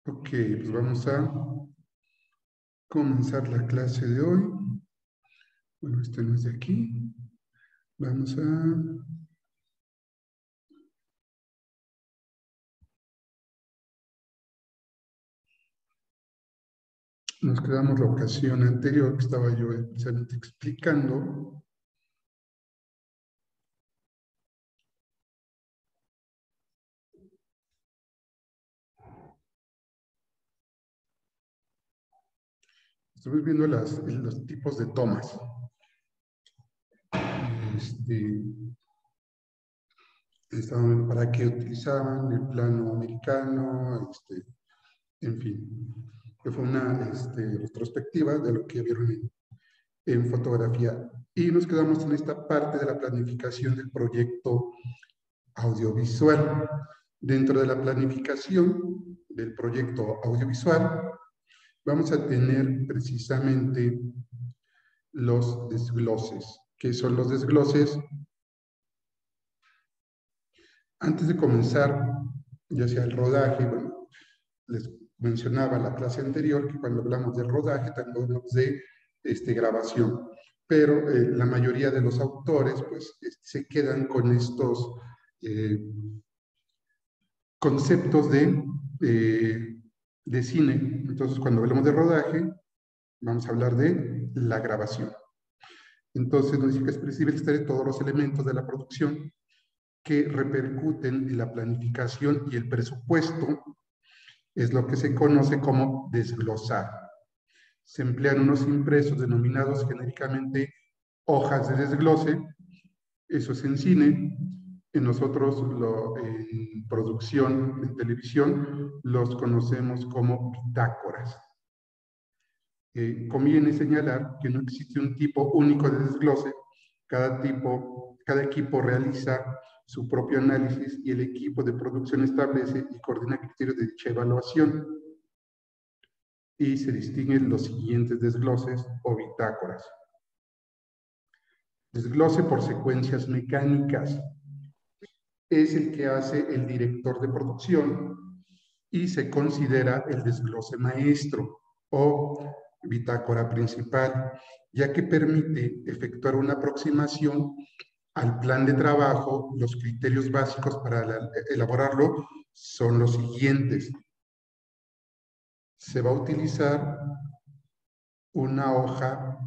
Ok, pues vamos a comenzar la clase de hoy. Bueno, este no es de aquí. Vamos a... Nos quedamos la ocasión anterior que estaba yo precisamente explicando. Estamos viendo los tipos de tomas. Estaban viendo para qué utilizaban el plano americano, en fin. Que fue una retrospectiva de lo que vieron en fotografía. Y nos quedamos en esta parte de la planificación del proyecto audiovisual. Dentro de la planificación del proyecto audiovisual, vamos a tener precisamente los desgloses. ¿Qué son los desgloses? Antes de comenzar, ya sea el rodaje, bueno, les mencionaba la clase anterior que cuando hablamos de rodaje también hablamos de grabación, pero la mayoría de los autores pues se quedan con estos conceptos de cine. Entonces, cuando hablamos de rodaje, vamos a hablar de la grabación. Entonces, nos dice que es preciso todos los elementos de la producción que repercuten en la planificación y el presupuesto, es lo que se conoce como desglosar. Se emplean unos impresos denominados genéricamente hojas de desglose, eso es en cine. En nosotros, en producción, en televisión, los conocemos como bitácoras. Conviene señalar que no existe un tipo único de desglose. Cada equipo realiza su propio análisis y el equipo de producción establece y coordina criterios de dicha evaluación. Y se distinguen los siguientes desgloses o bitácoras. Desglose por secuencias mecánicas. Es el que hace el director de producción y se considera el desglose maestro o bitácora principal, ya que permite efectuar una aproximación al plan de trabajo. Los criterios básicos para elaborarlo son los siguientes. Se va a utilizar una hoja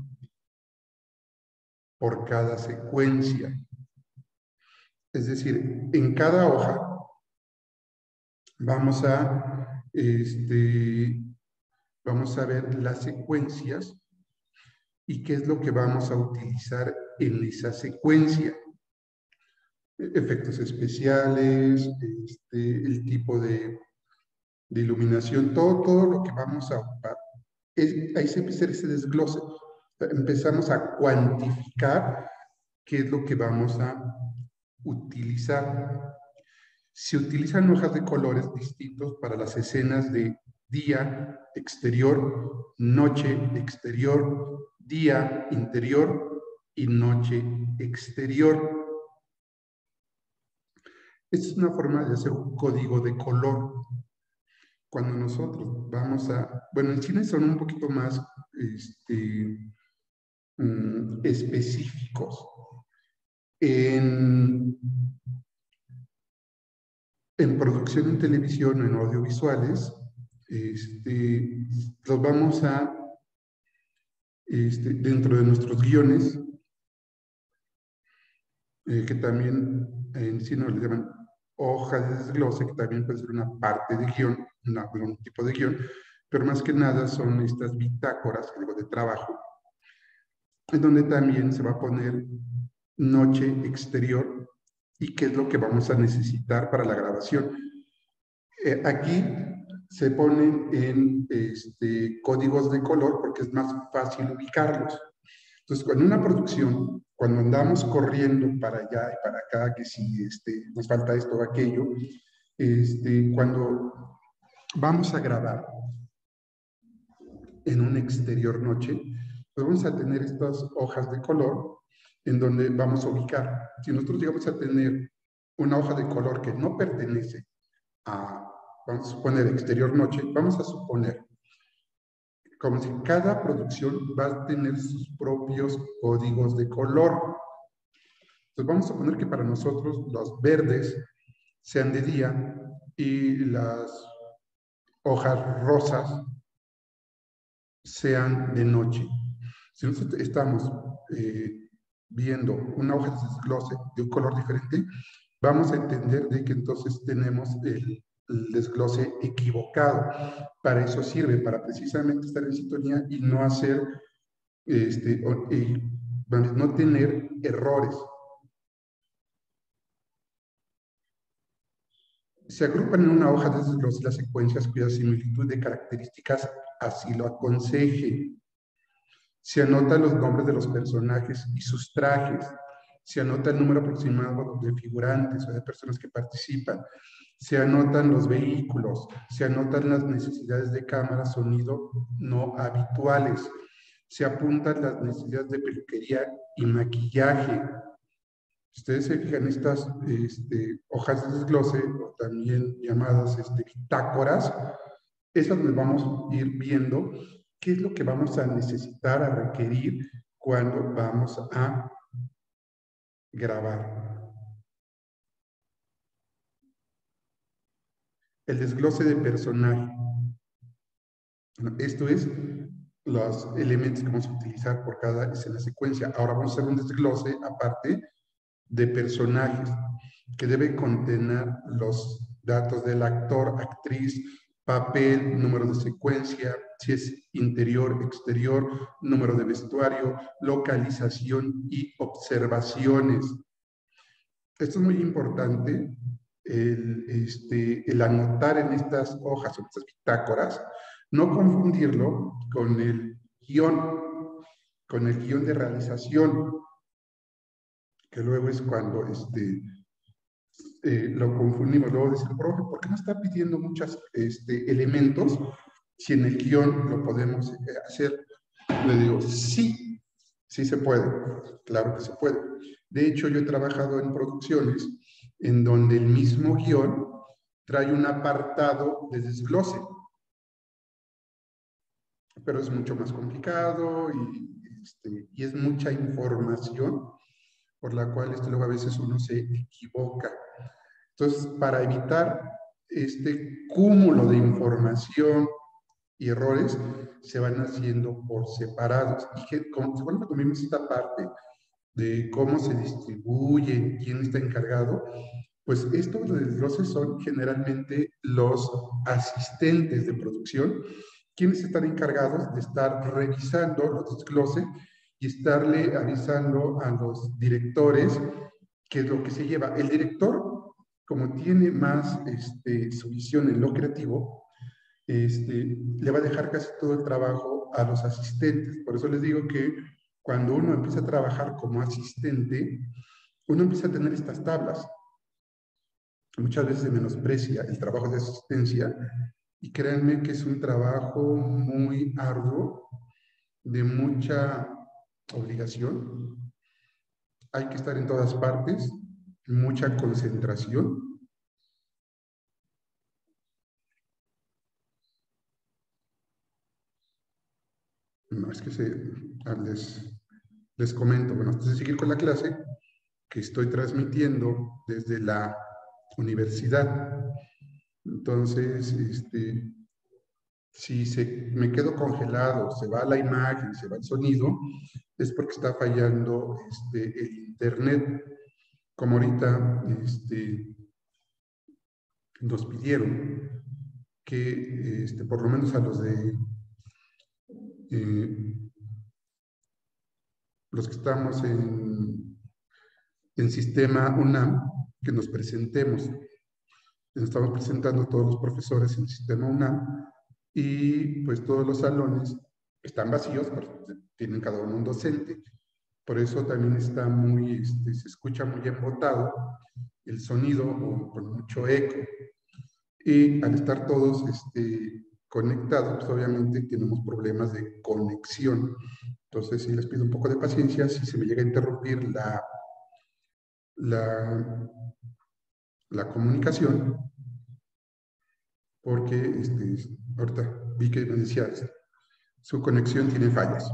por cada secuencia. Es decir, en cada hoja vamos a ver las secuencias y qué es lo que vamos a utilizar en esa secuencia. Efectos especiales, el tipo de iluminación, todo lo que vamos a ocupar. Ahí se empieza ese desglose. Empezamos a cuantificar qué es lo que vamos a utilizar. Se utilizan hojas de colores distintos para las escenas de día, exterior, noche, exterior, día, interior y noche, exterior. Esta es una forma de hacer un código de color. Cuando nosotros vamos bueno, en China son un poquito más específicos. En producción en televisión o en audiovisuales, los vamos a, dentro de nuestros guiones, que también en cine le llaman hoja de desglose, que también puede ser una parte de guión, un tipo de guión, pero más que nada son estas bitácoras, que digo, de trabajo, en donde también se va a poner noche exterior y qué es lo que vamos a necesitar para la grabación. Aquí se ponen en códigos de color porque es más fácil ubicarlos. Entonces, con una producción, cuando andamos corriendo para allá y para acá, que si nos falta esto o aquello, cuando vamos a grabar en un exterior noche, pues vamos a tener estas hojas de color en donde vamos a ubicar. Si nosotros llegamos a tener una hoja de color que no pertenece a vamos a suponer exterior noche, vamos a suponer como si cada producción va a tener sus propios códigos de color. Entonces vamos a suponer que para nosotros los verdes sean de día y las hojas rosas sean de noche. Si nosotros estamos viendo una hoja de desglose de un color diferente, vamos a entender de que entonces tenemos el desglose equivocado. Para eso sirve, para precisamente estar en sintonía y no hacer, no tener errores. Se agrupan en una hoja de desglose las secuencias cuya similitud de características así lo aconseje. Se anotan los nombres de los personajes y sus trajes. Se anota el número aproximado de figurantes o de personas que participan. Se anotan los vehículos. Se anotan las necesidades de cámara, sonido no habituales. Se apuntan las necesidades de peluquería y maquillaje. Ustedes se fijan, estas hojas de desglose, o también llamadas bitácoras, esas nos vamos a ir viendo qué es lo que vamos a necesitar, a requerir cuando vamos a grabar. El desglose de personaje. Esto es los elementos que vamos a utilizar por cada escena secuencia. Ahora vamos a hacer un desglose aparte de personajes que debe contener los datos del actor, actriz, papel, número de secuencia, si es interior, exterior, número de vestuario, localización y observaciones. Esto es muy importante, el anotar en estas hojas o estas bitácoras, no confundirlo con el guión de realización, que luego es cuando lo confundimos. Luego dice, profe, ¿por qué no está pidiendo muchos elementos si en el guión lo podemos hacer? Le digo, sí, sí se puede, claro que se puede. De hecho, yo he trabajado en producciones en donde el mismo guión trae un apartado de desglose, pero es mucho más complicado y es mucha información por la cual luego a veces uno se equivoca. Entonces, para evitar este cúmulo de información y errores, se van haciendo por separados. Y que, cuando tomemos esta parte de cómo se distribuye, quién está encargado, pues estos desgloses son generalmente los asistentes de producción, quienes están encargados de estar revisando los desgloses y estarle avisando a los directores qué es lo que se lleva. El director, como tiene más su visión en lo creativo, le va a dejar casi todo el trabajo a los asistentes. Por eso les digo que cuando uno empieza a trabajar como asistente, uno empieza a tener estas tablas. Muchas veces se menosprecia el trabajo de asistencia y créanme que es un trabajo muy arduo, de mucha obligación. Hay que estar en todas partes, mucha concentración. No, es que les comento, bueno, antes de seguir con la clase, que estoy transmitiendo desde la universidad. Entonces, si me quedo congelado, se va la imagen, se va el sonido, es porque está fallando el internet. Como ahorita nos pidieron que por lo menos a los de los que estamos en sistema UNAM, que nos presentemos. Nos estamos presentando todos los profesores en el sistema UNAM y pues todos los salones están vacíos, porque tienen cada uno un docente. Por eso también está muy, se escucha muy embotado el sonido con mucho eco. Y al estar todos conectados, pues obviamente tenemos problemas de conexión. Entonces, sí les pido un poco de paciencia si se me llega a interrumpir la comunicación, porque ahorita vi que me decía, su conexión tiene fallas.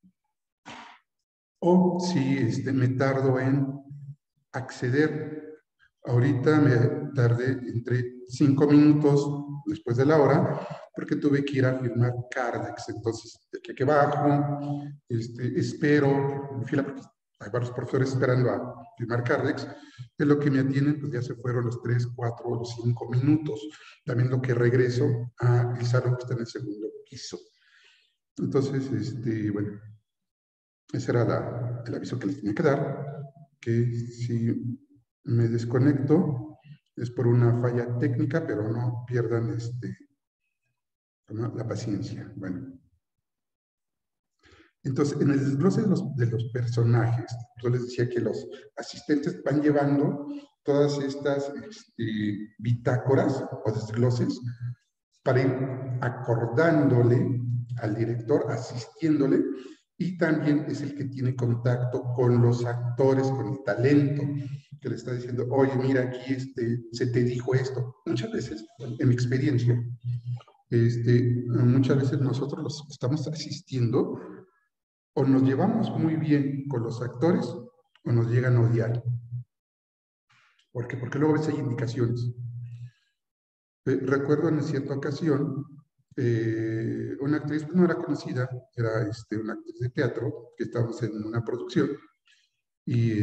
O si me tardo en acceder. Ahorita me tardé entre 5 minutos después de la hora porque tuve que ir a firmar Cardex. Entonces, de aquí a que bajo, espero en fila porque hay varios profesores esperando a firmar Cardex. En lo que me atienden, pues ya se fueron los 3, 4 o los 5 minutos. También lo que regreso al salón que está en el segundo piso. Entonces, bueno, ese era el aviso que les tenía que dar, que si me desconecto es por una falla técnica, pero no pierdan ¿no? La paciencia. Bueno, entonces en el desglose de los personajes, yo les decía que los asistentes van llevando todas estas bitácoras o desgloses para ir acordándole al director, asistiéndole, y también es el que tiene contacto con los actores, con el talento, que le está diciendo, oye, mira, aquí se te dijo esto. Muchas veces, en mi experiencia, muchas veces nosotros los que estamos asistiendo o nos llevamos muy bien con los actores o nos llegan a odiar. ¿Por qué? Porque luego a veces hay indicaciones. Recuerdo en cierta ocasión, una actriz, pues, no era conocida, era una actriz de teatro, que estábamos en una producción, y,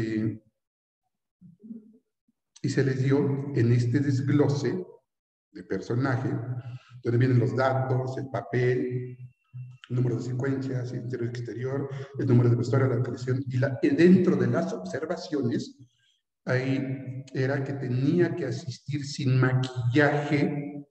y se les dio en este desglose de personaje, donde vienen los datos, el papel, el número de secuencias, el interior y exterior, el número de vestuario, la localización, y dentro de las observaciones, ahí era que tenía que asistir sin maquillaje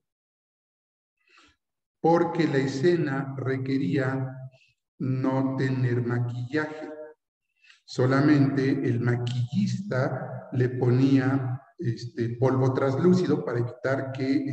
porque la escena requería no tener maquillaje. Solamente el maquillista le ponía polvo translúcido para evitar que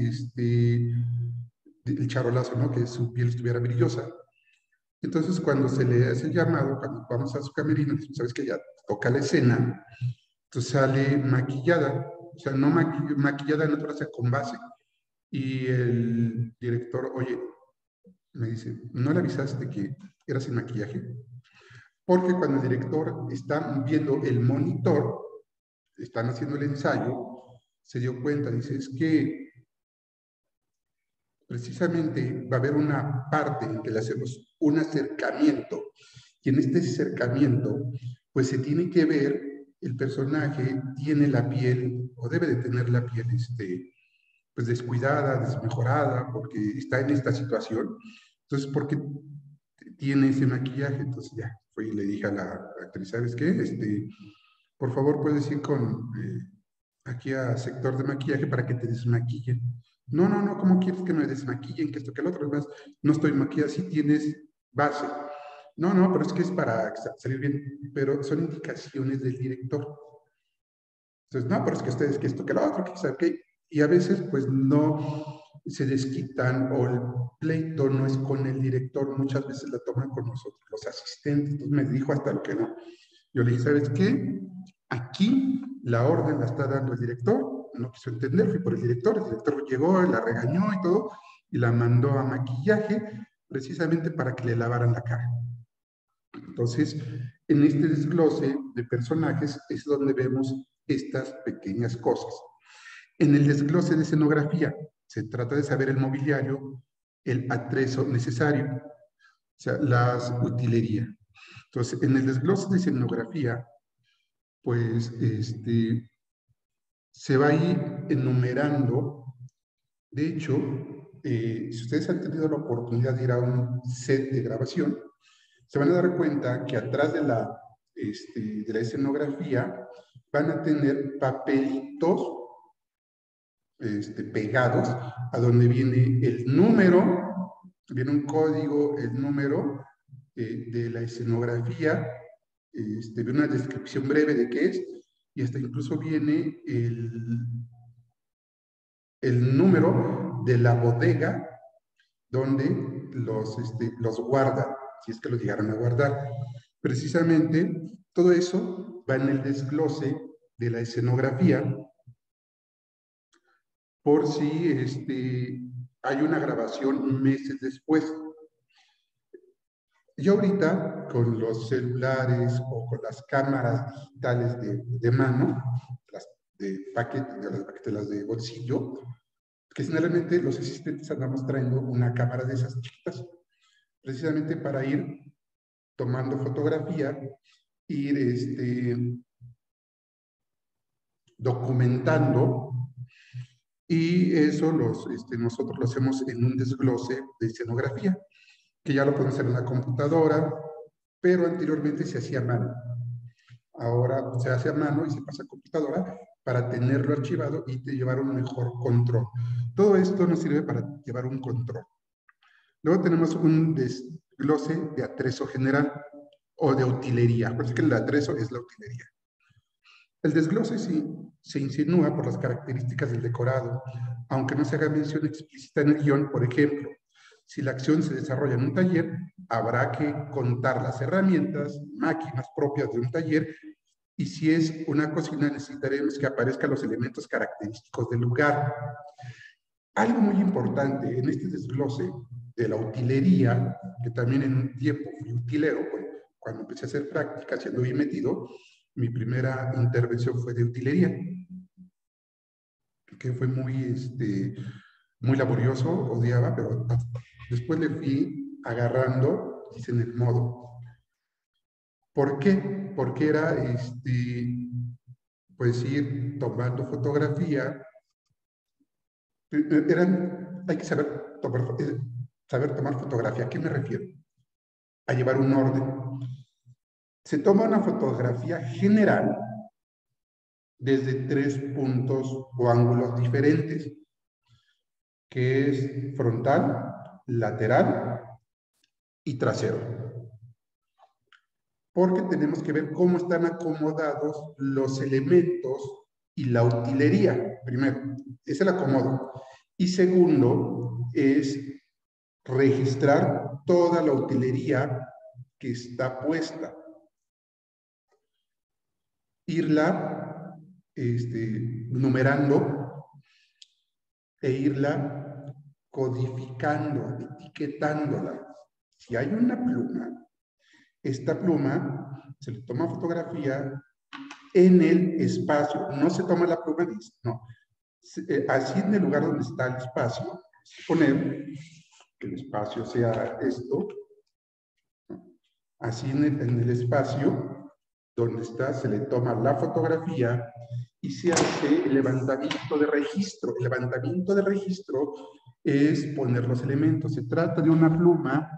el charolazo, ¿no? Que su piel estuviera brillosa. Entonces, cuando se le hace el llamado, cuando vamos a su camerino, sabes que ya toca la escena, entonces sale maquillada, o sea, no maquillada natural, o sea, con base. Y el director, oye, me dice, ¿no le avisaste que era sin maquillaje? Porque cuando el director está viendo el monitor, están haciendo el ensayo, se dio cuenta, dice, es que precisamente va a haber una parte en que le hacemos un acercamiento, y en este acercamiento, pues se tiene que ver, el personaje tiene la piel, o debe de tener la piel, pues descuidada, desmejorada, porque está en esta situación. Entonces, porque tiene ese maquillaje, entonces ya, fui y le dije a la actriz, ¿sabes qué? Por favor, puedes ir aquí a sector de maquillaje para que te desmaquillen. No, no, no, ¿cómo quieres que me desmaquillen? Que esto, que el otro, además, no estoy maquillada, si tienes base. No, no, pero es que es para salir bien, pero son indicaciones del director. Entonces, no, pero es que ustedes, que esto, que lo otro, que sabe qué. Y a veces, pues, no se desquitan o el pleito no es con el director, muchas veces la toman con nosotros, los asistentes. Entonces me dijo hasta lo que no. Yo le dije, ¿sabes qué? Aquí la orden la está dando el director, no quiso entender, fui por el director llegó, la regañó y todo, y la mandó a maquillaje precisamente para que le lavaran la cara. Entonces, en este desglose de personajes es donde vemos estas pequeñas cosas. En el desglose de escenografía se trata de saber el mobiliario, el atrezo necesario, o sea, las utilerías. Entonces, en el desglose de escenografía, pues se va a ir enumerando. De hecho, si ustedes han tenido la oportunidad de ir a un set de grabación, se van a dar cuenta que atrás de la escenografía van a tener papelitos pegados a donde viene el número, viene un código, el número de la escenografía, viene una descripción breve de qué es, y hasta incluso viene el número de la bodega donde los guardan, si es que los llegaron a guardar. Precisamente todo eso va en el desglose de la escenografía, por si hay una grabación meses después. Y ahorita, con los celulares o con las cámaras digitales de mano, las de paquete, las de bolsillo, que generalmente los asistentes andamos trayendo una cámara de esas chiquitas, precisamente para ir tomando fotografía, ir documentando, y eso nosotros lo hacemos en un desglose de escenografía, que ya lo podemos hacer en la computadora, pero anteriormente se hacía a mano. Ahora se hace a mano y se pasa a computadora para tenerlo archivado y llevar un mejor control. Todo esto nos sirve para llevar un control. Luego tenemos un desglose de atrezo general o de utilería. Por eso que el atrezo es la utilería. El desglose sí se insinúa por las características del decorado, aunque no se haga mención explícita en el guión. Por ejemplo, si la acción se desarrolla en un taller, habrá que contar las herramientas, máquinas propias de un taller, y si es una cocina necesitaremos que aparezcan los elementos característicos del lugar. Algo muy importante en este desglose de la utilería, que también en un tiempo fui utilero, cuando empecé a hacer práctica, siendo bien metido, mi primera intervención fue de utilería, que fue muy laborioso, odiaba, pero después le fui agarrando, dicen, el modo. ¿Por qué? Porque era, pues, ir tomando fotografía. Hay que saber tomar fotografía. ¿A qué me refiero? A llevar un orden. Se toma una fotografía general desde 3 puntos o ángulos diferentes, que es frontal, lateral y trasero. Porque tenemos que ver cómo están acomodados los elementos y la utilería. Primero, es el acomodo. Y segundo, es registrar toda la utilería que está puesta. Irla numerando e irla codificando, etiquetándola. Si hay una pluma, esta pluma se le toma fotografía en el espacio. No se toma la pluma, no. Así en el lugar donde está el espacio, poner que el espacio sea esto, así en el espacio donde está, se le toma la fotografía y se hace el levantamiento de registro. El levantamiento de registro es poner los elementos. Se trata de una pluma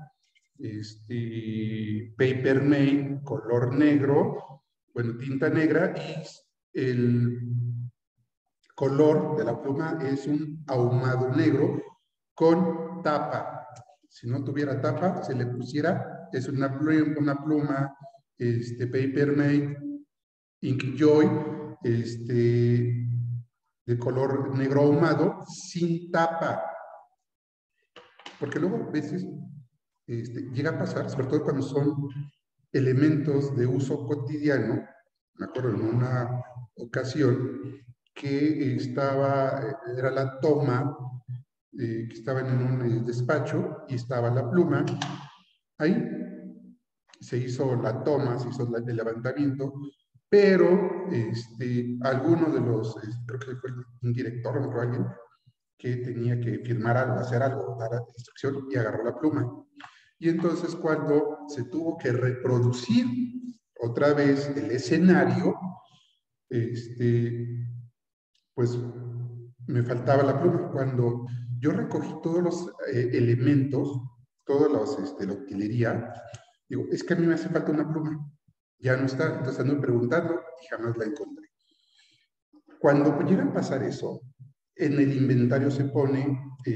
Paper Mate, color negro, bueno, tinta negra, y el color de la pluma es un ahumado negro con tapa. Si no tuviera tapa, se le pusiera, es una pluma Paper Mate Inkjoy, de color negro ahumado, sin tapa. Porque luego a veces llega a pasar, sobre todo cuando son elementos de uso cotidiano. Me acuerdo en una ocasión que era la toma, que estaban en un despacho y estaba la pluma. Ahí se hizo la toma, se hizo el levantamiento, pero alguno de los, creo que fue un director o alguien, que tenía que firmar algo, hacer algo, dar instrucción, y agarró la pluma. Y entonces cuando se tuvo que reproducir otra vez el escenario, pues me faltaba la pluma. Cuando yo recogí todos los elementos, todos la utilería, digo, es que a mí me hace falta una pluma. Ya no está, entonces ando preguntando y jamás la encontré. Cuando llega a pasar eso, en el inventario se pone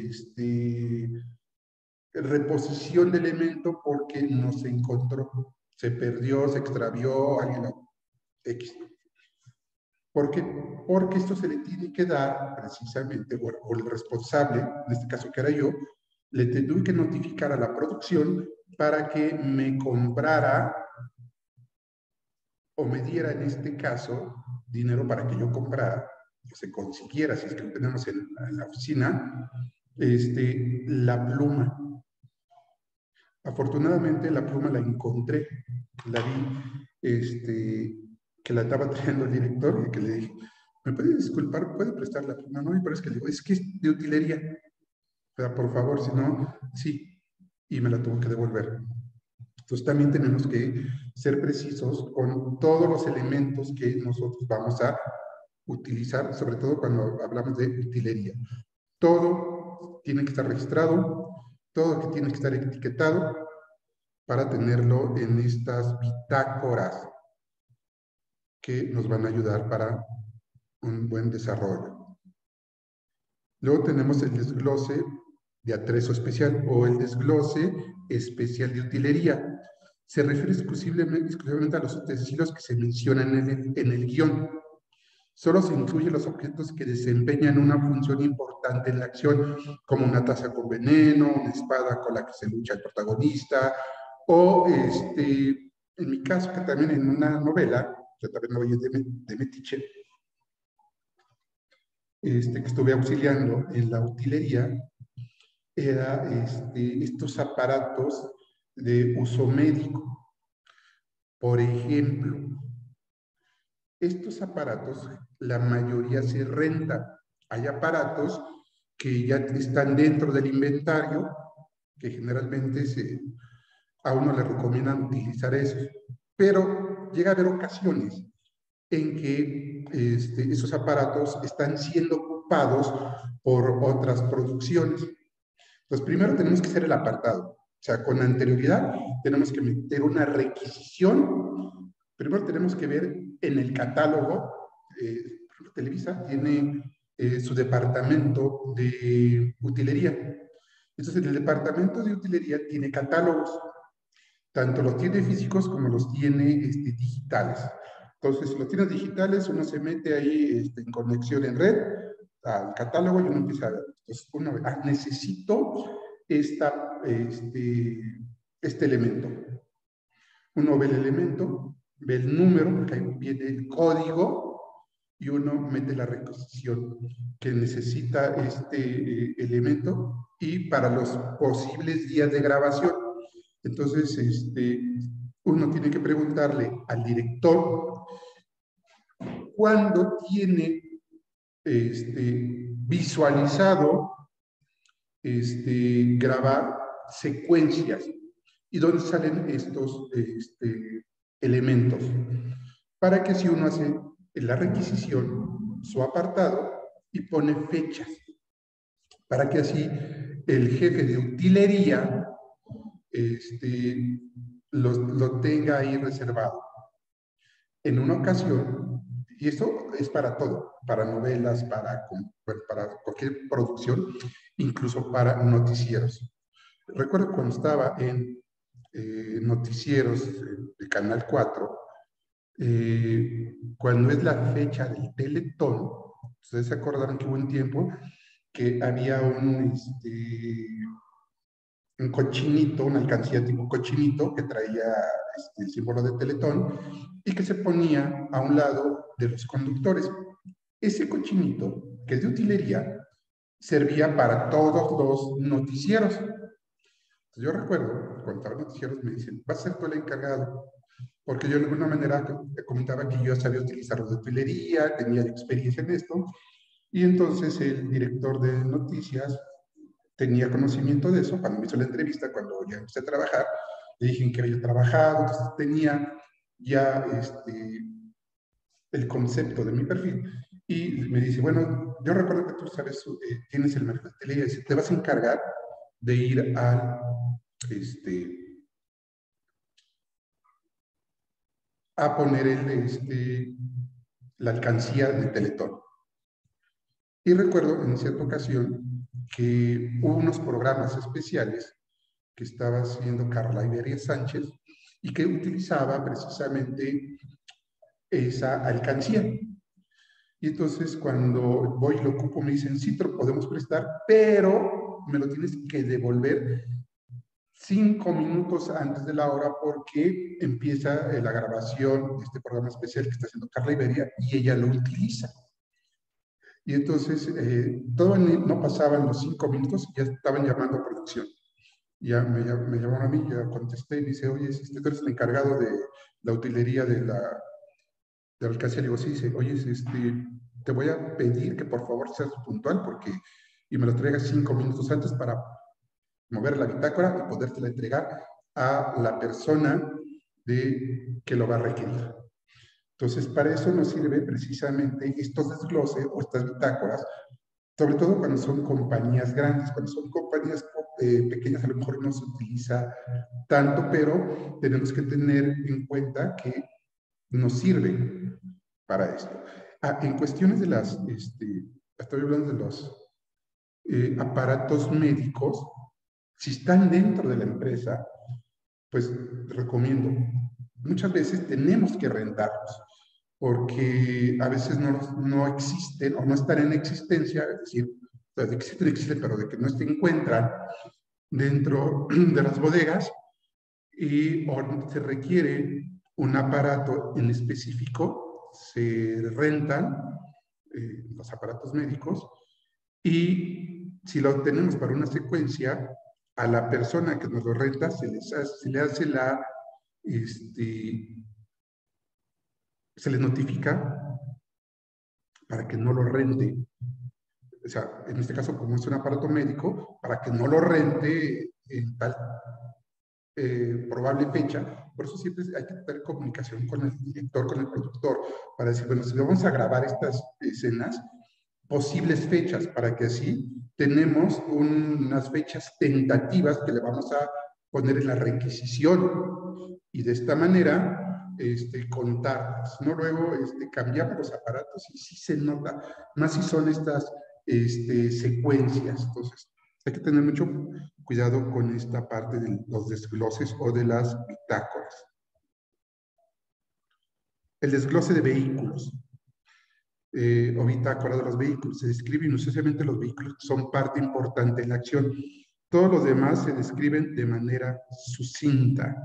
reposición de elemento porque no se encontró, se perdió, se extravió, alguien lo X. ¿Por qué? Porque esto se le tiene que dar precisamente, bueno, o el responsable, en este caso que era yo, le tuve que notificar a la producción para que me comprara o me diera, en este caso, dinero para que yo comprara se consiguiera, si es que lo tenemos en la oficina, la pluma. Afortunadamente la pluma la encontré, la vi, que la estaba trayendo el director y que le dije, ¿me puede disculpar? ¿Puede prestar la pluma? No, y por eso que le digo, es que es de utilería. O sea, por favor, si no, sí. Y me la tuvo que devolver. Entonces también tenemos que ser precisos con todos los elementos que nosotros vamos a utilizar, sobre todo cuando hablamos de utilería. Todo tiene que estar registrado, todo que tiene que estar etiquetado para tenerlo en estas bitácoras que nos van a ayudar para un buen desarrollo. Luego tenemos el desglose de atrezo especial o el desglose especial de utilería. Se refiere exclusivamente a los utensilios que se mencionan en el guión. Solo se incluyen los objetos que desempeñan una función importante en la acción, como una taza con veneno, una espada con la que se lucha el protagonista, o en mi caso, que también en una novela, que también lo voy de Metiche, que estuve auxiliando en la utilería, era estos aparatos de uso médico. Por ejemplo, estos aparatos, la mayoría se rentan. Hay aparatos que ya están dentro del inventario, que generalmente a uno le recomiendan utilizar esos. Pero llega a haber ocasiones en que esos aparatos están siendo ocupados por otras producciones. Entonces, primero tenemos que hacer el apartado. O sea, con anterioridad tenemos que meter una requisición. Primero tenemos que ver en el catálogo. Televisa tiene su departamento de utilería. Entonces, el departamento de utilería tiene catálogos. Tanto los tiene físicos como los tiene digitales. Entonces, si los tienes digitales, uno se mete ahí en conexión en red al catálogo y uno empieza a ver. Entonces, uno ve, necesito este elemento. Uno ve el elemento, ve el número, porque ahí viene el código, y uno mete la requisición que necesita elemento y para los posibles días de grabación. Entonces, uno tiene que preguntarle al director cuándo tiene visualizado grabar secuencias y dónde salen estos elementos, para que si uno hace la requisición, su apartado y pone fechas, para que así el jefe de utilería lo tenga ahí reservado. En una ocasión, y esto es para todo, para novelas, para cualquier producción, incluso para noticieros. Recuerdo cuando estaba en noticieros de Canal 4, cuando es la fecha del Teletón, ustedes se acordaron que hubo un tiempo que había un cochinito, una alcancía tipo cochinito que traía el símbolo de Teletón y que se ponía a un lado de los conductores. Ese cochinito, que es de utilería, servía para todos los noticieros. Entonces, yo recuerdo, cuando estaba en noticieros, me dicen, vas a ser tú el encargado, porque yo de alguna manera comentaba que yo sabía utilizar los de utilería, tenía experiencia en esto, y entonces el director de noticias tenía conocimiento de eso. Cuando me hizo la entrevista, cuando ya empecé a trabajar, le dije en qué había trabajado, entonces tenía ya el concepto de mi perfil. Y me dice, bueno, yo recuerdo que tú sabes, tienes el mercado de tele, te vas a encargar de ir a poner la alcancía de Teletón. Y recuerdo en cierta ocasión que hubo unos programas especiales que estaba haciendo Carla Iberia Sánchez y que utilizaba precisamente esa alcancía. Y entonces cuando voy y lo ocupo me dicen, sí, te lo podemos prestar, pero me lo tienes que devolver 5 minutos antes de la hora porque empieza la grabación de este programa especial que está haciendo Carla Iberia y ella lo utiliza. Y entonces, todavía no pasaban los 5 minutos y ya estaban llamando a producción. Me llamaron a mí, ya contesté y dice, oye, tú eres el encargado de la utilería de la alcaldía. Le digo, sí, dice, oye, te voy a pedir que por favor seas puntual y me lo traigas 5 minutos antes para mover la bitácora y podértela entregar a la persona que lo va a requerir. Entonces, para eso nos sirve precisamente estos desgloses o estas bitácoras, sobre todo cuando son compañías grandes. Cuando son compañías pequeñas a lo mejor no se utiliza tanto, pero tenemos que tener en cuenta que nos sirve para esto. En cuestiones de estoy hablando de los aparatos médicos, si están dentro de la empresa, pues recomiendo. Muchas veces tenemos que rentarlos, porque a veces no existen o no están en existencia, es decir, de que existen, pero de que no se encuentran dentro de las bodegas o se requiere un aparato en específico, se rentan los aparatos médicos y si lo tenemos para una secuencia, a la persona que nos lo renta se le hace se le notifica para que no lo rente. O sea, en este caso, como es un aparato médico, para que no lo rente en tal probable fecha. Por eso siempre hay que tener comunicación con el director, con el productor, para decir, bueno, si vamos a grabar estas escenas, posibles fechas, para que así tenemos unas fechas tentativas que le vamos a poner en la requisición y de esta manera contarlas, ¿no? Luego cambiamos los aparatos y sí se nota, más si son estas secuencias. Entonces, hay que tener mucho cuidado con esta parte de los desgloses o de las bitácoras. El desglose de vehículos o bitácora de los vehículos. Se describen necesariamente los vehículos que son parte importante en la acción. Todos los demás se describen de manera sucinta.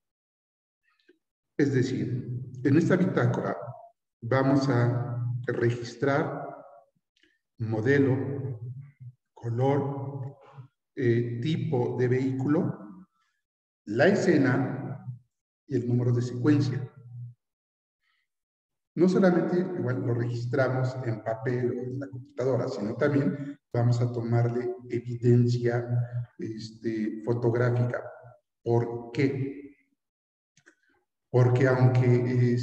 Es decir, en esta bitácora vamos a registrar modelo, color, tipo de vehículo, la escena y el número de secuencia. No solamente igual lo registramos en papel o en la computadora, sino también vamos a tomarle evidencia fotográfica. ¿Por qué? Porque aunque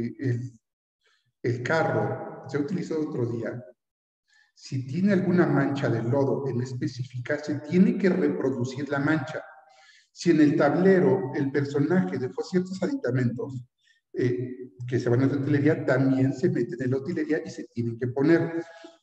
el carro se utilizó otro día, si tiene alguna mancha de lodo en específica, se tiene que reproducir la mancha. Si en el tablero el personaje dejó ciertos aditamentos que se van a la utilería, también se meten en la utilería y se tienen que poner.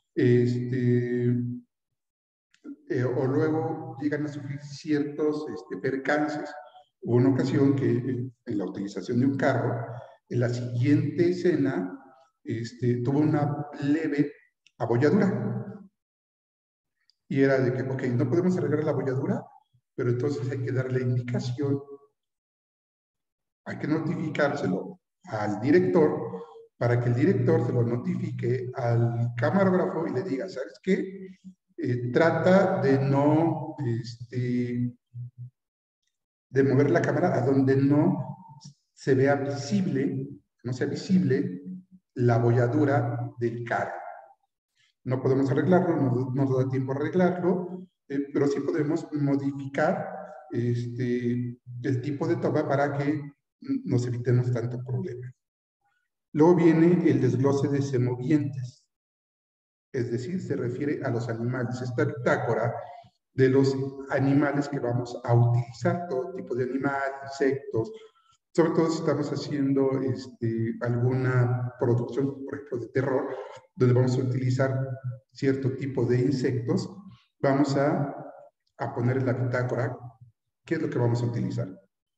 O luego llegan a sufrir ciertos percances. Hubo una ocasión que en la utilización de un carro, en la siguiente escena, tuvo una leve abolladura. Y era de que, ok, no podemos arreglar la abolladura, pero entonces hay que darle indicación, hay que notificárselo al director para que el director se lo notifique al camarógrafo y le diga, ¿sabes qué? Trata de no, de mover la cámara a donde no se vea visible, no sea visible la abolladura del carro. No podemos arreglarlo, no nos da tiempo a arreglarlo, pero sí podemos modificar el tipo de toma para que nos evitemos tanto problema. Luego viene el desglose de semovientes, es decir, se refiere a los animales. Esta bitácora de los animales que vamos a utilizar, todo tipo de animales, insectos, sobre todo si estamos haciendo alguna producción, por ejemplo, de terror, donde vamos a utilizar cierto tipo de insectos, vamos a poner en la bitácora qué es lo que vamos a utilizar.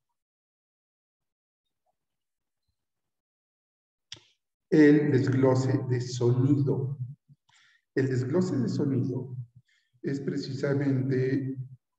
El desglose de sonido. El desglose de sonido es precisamente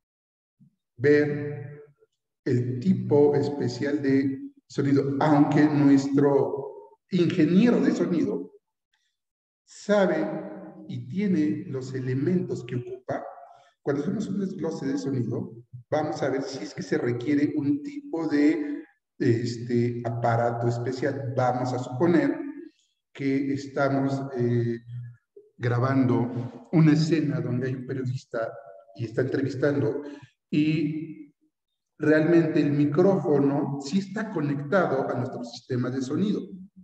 ver el tipo especial de sonido, aunque nuestro ingeniero de sonido sabe y tiene los elementos que ocupa, cuando hacemos un desglose de sonido, vamos a ver si es que se requiere un tipo de aparato especial. Vamos a suponer que estamos grabando una escena donde hay un periodista y está entrevistando y realmente el micrófono sí está conectado a nuestro sistema de sonido.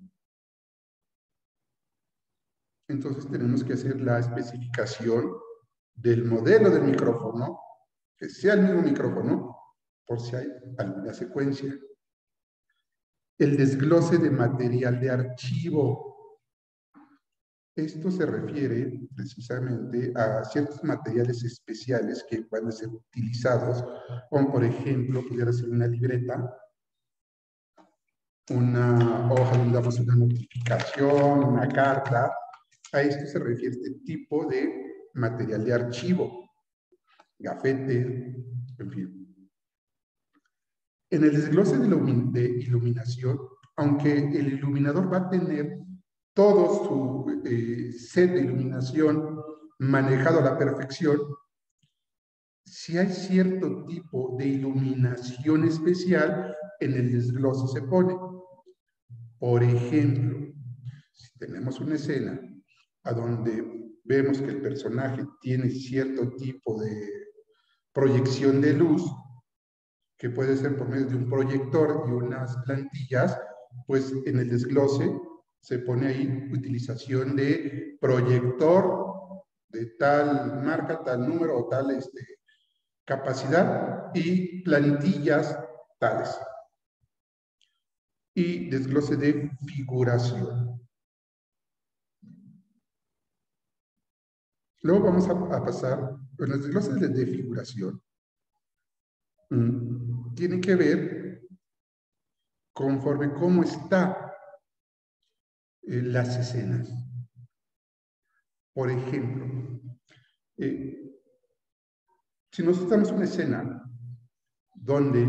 Entonces tenemos que hacer la especificación del modelo del micrófono, que sea el mismo micrófono, por si hay alguna secuencia. El desglose de material de archivo. Esto se refiere precisamente a ciertos materiales especiales que van a ser utilizados, como por ejemplo, pudiera ser una libreta, una hoja donde damos una notificación, una carta. A esto se refiere este tipo de material de archivo, gafete, en fin. En el desglose de iluminación, aunque el iluminador va a tener todo su set de iluminación manejado a la perfección, si hay cierto tipo de iluminación especial, en el desglose se pone. Por ejemplo, si tenemos una escena a donde vemos que el personaje tiene cierto tipo de proyección de luz, que puede ser por medio de un proyector y unas plantillas, pues en el desglose se pone ahí utilización de proyector de tal marca, tal número o tal capacidad y plantillas tales. Y desglose de figuración. Luego vamos a pasar, en los desgloses de figuración, tiene que ver conforme cómo está las escenas. Por ejemplo, si nosotros tenemos una escena donde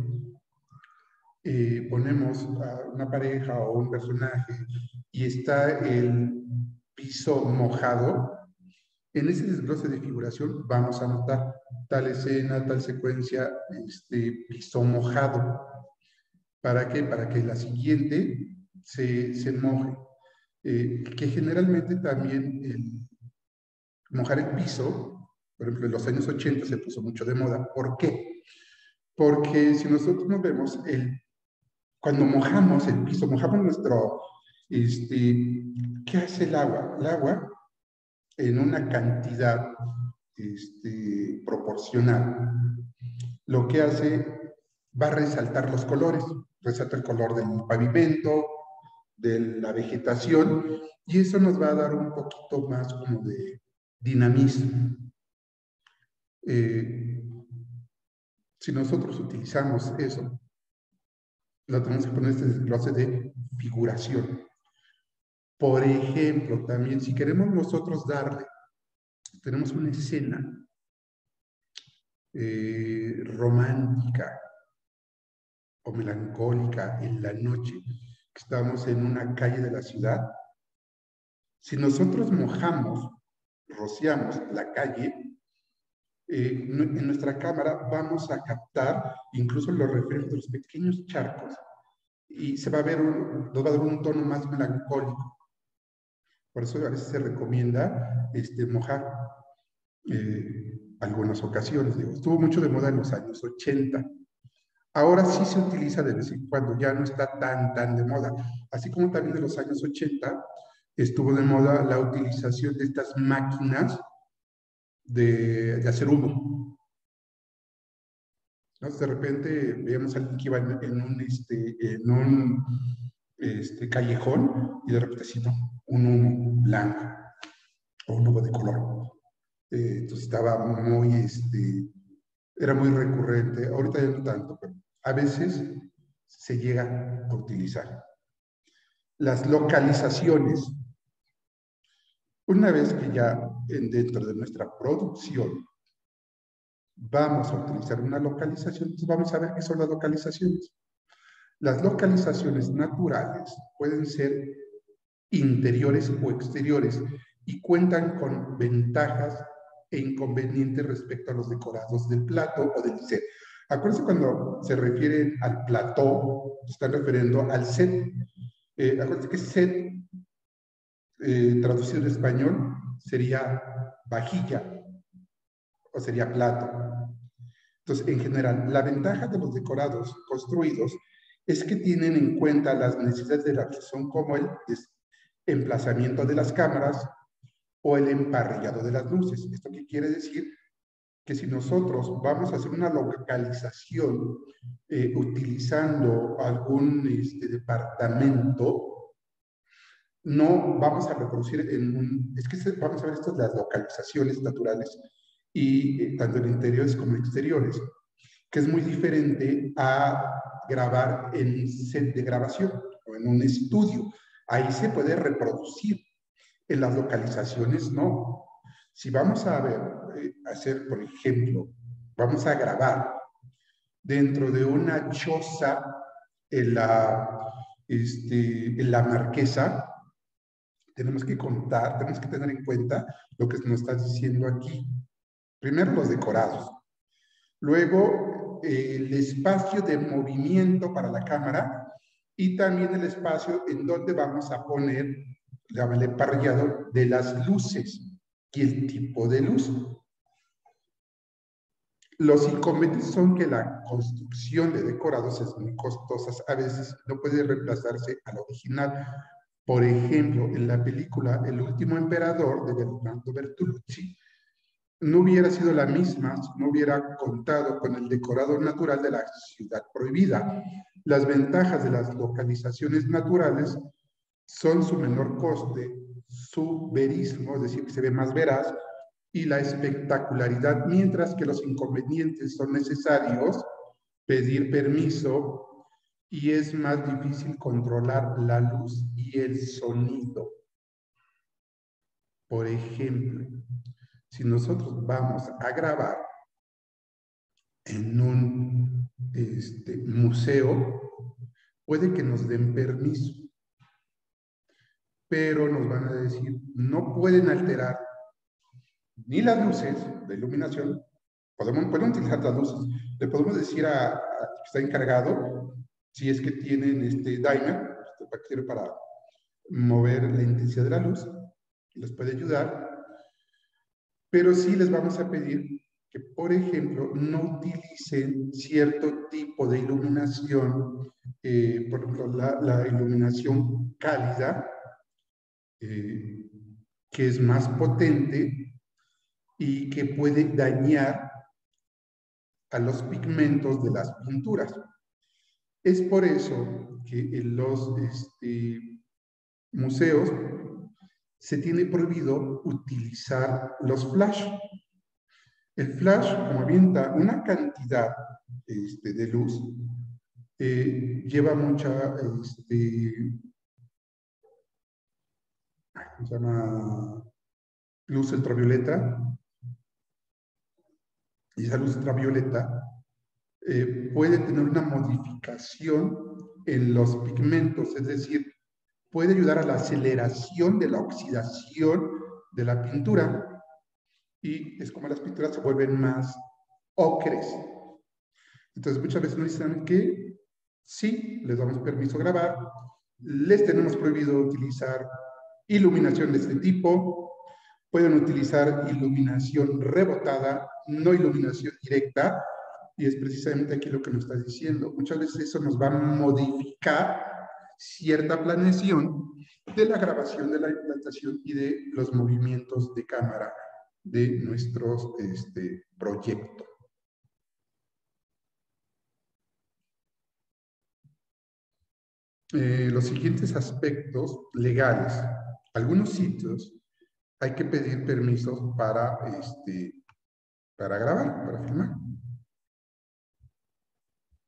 ponemos a una pareja o un personaje y está el piso mojado, en ese desglose de figuración vamos a notar tal escena, tal secuencia, piso mojado. ¿Para qué? Para que la siguiente se moje. Que generalmente también mojar el piso, por ejemplo, en los años 80 se puso mucho de moda. ¿Por qué? Porque si nosotros nos vemos, cuando mojamos el piso, mojamos nuestro, ¿qué hace el agua? El agua, en una cantidad proporcional, lo que hace va a resaltar los colores, resalta el color del pavimento, de la vegetación, y eso nos va a dar un poquito más como de dinamismo. Si nosotros utilizamos eso, lo tenemos que poner este desglose de figuración. Por ejemplo, también si queremos nosotros darle, tenemos una escena romántica o melancólica en la noche, que estamos en una calle de la ciudad, si nosotros mojamos, rociamos la calle, en nuestra cámara vamos a captar incluso los reflejos de los pequeños charcos y se va a ver nos va a dar un tono más melancólico. Por eso a veces se recomienda mojar algunas ocasiones. Digo, estuvo mucho de moda en los años 80. Ahora sí se utiliza de vez en cuando, ya no está tan de moda. Así como también en los años 80 estuvo de moda la utilización de estas máquinas de hacer humo. Entonces, de repente veíamos a alguien que iba en un callejón y de repente así, ¿no? Un humo blanco o un humo de color. Entonces estaba muy, era muy recurrente. Ahorita ya no tanto, pero a veces se llega a utilizar. Las localizaciones. Una vez que ya dentro de nuestra producción vamos a utilizar una localización, entonces vamos a ver qué son las localizaciones. Las localizaciones naturales pueden ser interiores o exteriores. y cuentan con ventajas e inconvenientes respecto a los decorados del plato o del set. Acuérdense cuando se refieren al plató, se están refiriendo al set. Acuérdense que set, traducido en español, sería vajilla o sería plato. Entonces, en general, la ventaja de los decorados construidos es que tienen en cuenta las necesidades de la acción como el emplazamiento de las cámaras o el emparrillado de las luces. ¿Esto qué quiere decir? Que si nosotros vamos a hacer una localización utilizando algún departamento, no vamos a reproducir en un... Es que vamos a ver esto de las localizaciones naturales y tanto en interiores como en exteriores, que es muy diferente a grabar en un set de grabación o en un estudio. Ahí se puede reproducir. En las localizaciones no. Si vamos a ver, hacer, por ejemplo, vamos a grabar dentro de una choza en la Marquesa, tenemos que contar, tenemos que tener en cuenta lo que nos está diciendo aquí. Primero los decorados. Luego el espacio de movimiento para la cámara y también el espacio en donde vamos a poner el emparrillado de las luces y el tipo de luz. Los inconvenientes son que la construcción de decorados es muy costosa, a veces no puede reemplazarse a la original. Por ejemplo, en la película El último emperador de Bernardo Bertolucci, no hubiera sido la misma si no hubiera contado con el decorado natural de la ciudad prohibida. Las ventajas de las localizaciones naturales son su menor coste, su verismo, es decir, que se ve más veraz, y la espectacularidad, mientras que los inconvenientes son necesarios pedir permiso y es más difícil controlar la luz y el sonido. Por ejemplo, si nosotros vamos a grabar en un museo, puede que nos den permiso, pero nos van a decir, no pueden alterar ni las luces de iluminación, pueden utilizar las luces. Le podemos decir a que está encargado, si es que tienen dimer, para mover la intensidad de la luz, les puede ayudar, pero sí les vamos a pedir que, por ejemplo, no utilicen cierto tipo de iluminación, por ejemplo, la iluminación cálida, que es más potente y que puede dañar a los pigmentos de las pinturas. Es por eso que en los museos se tiene prohibido utilizar los flash. El flash, como avienta una cantidad de luz, lleva mucha, ¿cómo se llama? Luz ultravioleta. Y esa luz ultravioleta puede tener una modificación en los pigmentos, es decir, puede ayudar a la aceleración de la oxidación de la pintura y es como las pinturas se vuelven más ocres. Entonces muchas veces nos dicen que sí, les damos permiso a grabar, les tenemos prohibido utilizar iluminación de este tipo, pueden utilizar iluminación rebotada, no iluminación directa, y es precisamente aquí lo que nos está diciendo. Muchas veces eso nos va a modificar cierta planeación de la grabación, de la implantación y de los movimientos de cámara de nuestros proyectos. Los siguientes aspectos legales. Algunos sitios hay que pedir permisos para grabar, para filmar.